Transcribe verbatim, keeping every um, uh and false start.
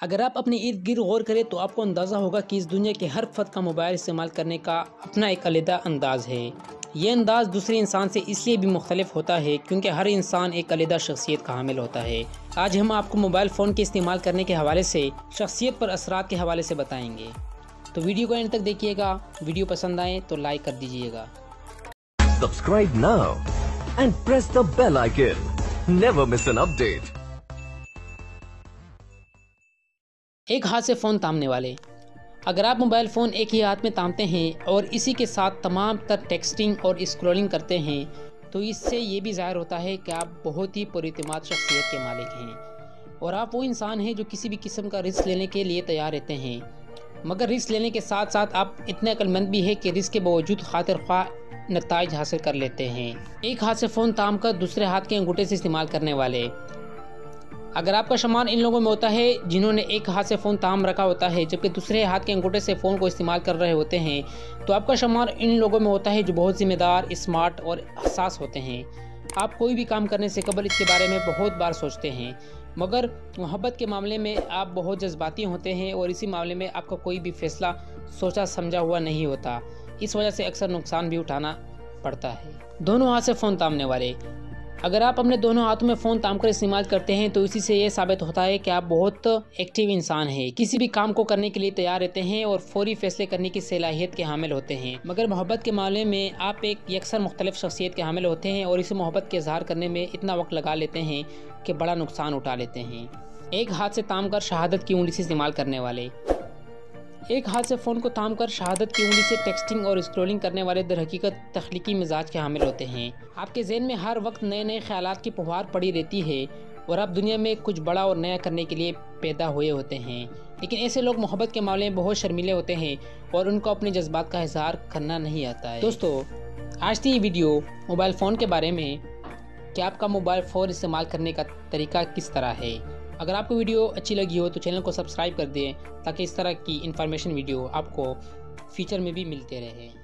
अगर आप अपने इर्द गिर्द गौर करें तो आपको अंदाज़ा होगा कि इस दुनिया के हर फर्द का मोबाइल इस्तेमाल करने का अपना एक अलग अंदाज़ है। ये अंदाज़ दूसरे इंसान से इसलिए भी मुख्तलिफ होता है क्योंकि हर इंसान एक अलग शख्सियत का हामिल होता है। आज हम आपको मोबाइल फ़ोन के इस्तेमाल करने के हवाले से शख्सियत पर असरात के हवाले से बताएंगे, तो वीडियो को एंड तक देखिएगा। वीडियो पसंद आए तो लाइक कर दीजिएगा। Subscribe now and press the bell icon. Never miss an update. एक हाथ से फ़ोन थामने वाले। अगर आप मोबाइल फ़ोन एक ही हाथ में थामते हैं और इसी के साथ तमाम तर टेक्सटिंग और स्क्रॉलिंग करते हैं तो इससे ये भी ज़ाहिर होता है कि आप बहुत ही पुरइत्मीनान शख्सियत के मालिक हैं और आप वो इंसान हैं जो किसी भी किस्म का रिस्क लेने के लिए तैयार रहते हैं। मगर रिस्क लेने के साथ साथ आप इतने अक्लमंद भी है कि रिस्क के बावजूद खातिर ख्वाह नताइज हासिल कर लेते हैं। एक हाथ से फ़ोन थाम कर दूसरे हाथ के अंगूठे से इस्तेमाल करने वाले। अगर आपका शुमार इन लोगों में होता है जिन्होंने एक हाथ से फ़ोन थाम रखा होता है जबकि दूसरे हाथ के अंगूठे से फ़ोन को इस्तेमाल कर रहे होते हैं, तो आपका शुमार इन लोगों में होता है जो बहुत ज़िम्मेदार, स्मार्ट और हसास होते हैं। आप कोई भी काम करने से कबल इसके बारे में बहुत बार सोचते हैं, मगर मोहब्बत के मामले में आप बहुत जज्बाती होते हैं और इसी मामले में आपका कोई भी फ़ैसला सोचा समझा हुआ नहीं होता। इस वजह से अक्सर नुकसान भी उठाना पड़ता है। दोनों हाथ से फ़ोन थामने वाले। अगर आप अपने दोनों हाथों में फ़ोन थाम कर इस्तेमाल करते हैं तो इसी से ये साबित होता है कि आप बहुत एक्टिव इंसान हैं, किसी भी काम को करने के लिए तैयार रहते हैं और फौरी फैसले करने की सलाहियत के हामिल होते हैं। मगर मोहब्बत के मामले में आप एक यकसर मुख्तलिफ शख्सियत के हामिल होते हैं और इसी मोहब्बत के इजहार करने में इतना वक्त लगा लेते हैं कि बड़ा नुकसान उठा लेते हैं। एक हाथ से थाम कर शहादत की उंगली से इस्तेमाल करने वाले। एक हाथ से फ़ोन को थाम कर शहादत की उंगली से टेक्सटिंग और स्क्रॉलिंग करने वाले दर हकीकत तख्लीकी मिजाज के हामिल होते हैं। आपके ज़हन में हर वक्त नए नए ख्यालात की फुहार पड़ी रहती है और आप दुनिया में कुछ बड़ा और नया करने के लिए पैदा हुए होते हैं। लेकिन ऐसे लोग मोहब्बत के मामले में बहुत शर्मीले होते हैं और उनको अपने जज्बात का इजहार करना नहीं आता है। दोस्तों, आज थी ये वीडियो मोबाइल फ़ोन के बारे में कि आपका मोबाइल फ़ोन इस्तेमाल करने का तरीका किस तरह है। अगर आपको वीडियो अच्छी लगी हो तो चैनल को सब्सक्राइब कर दें ताकि इस तरह की इन्फॉर्मेशन वीडियो आपको फ्यूचर में भी मिलते रहे।